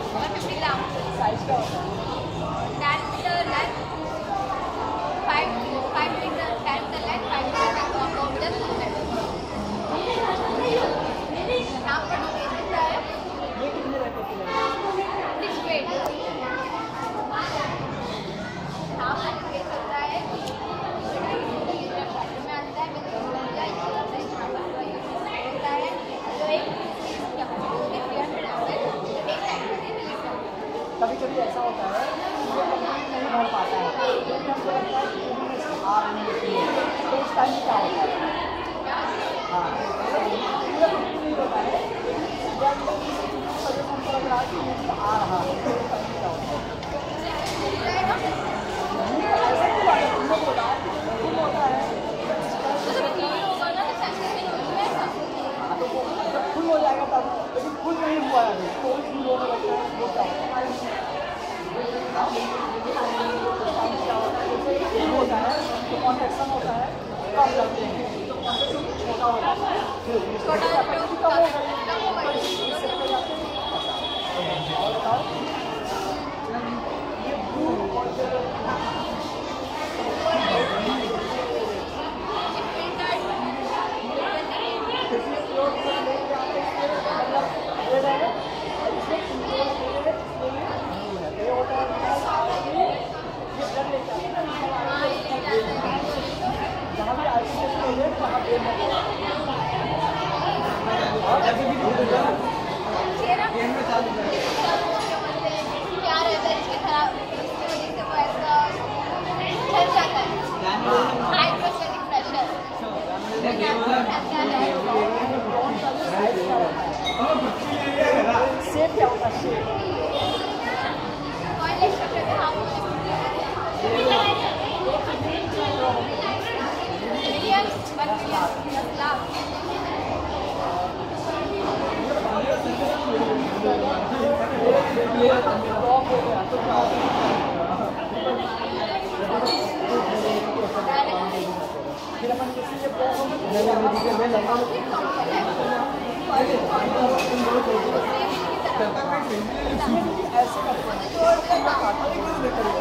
150 ग्राम। Size क्या होता है? 10 metre length, 5 metre 10 metre length, 5 metre metre यहाँ पर कितना है? ये कितने रहते हैं? 6 वेट। यहाँ पर ये होता है में आता है जो एक कभी कभी ऐसा होता है कि ये नहीं भर पाता है, क्योंकि हमको लगता है कि आ रही है, तो उस टाइम क्या होता है? हाँ, पूरा नहीं होता है, जब हमको लग रहा है कि आ रहा है, तो उस टाइम क्या होता है? ऐसा क्यों आता है? तुमने बोला फुल होता है, तो वो जब फुल हो जाएगा तब, लेकिन फुल नहीं हुआ है अभी, तो फुल होने लगता है, वो क्या होता है? होता है तो कॉन्ट्रैक्शन होता है, कम लगते हैं, तो कॉन्ट्रैक्शन छोटा होता है, ये भूख और शेप क्या होता है? शेप फिर अपन किसी के ऐसे करते हैं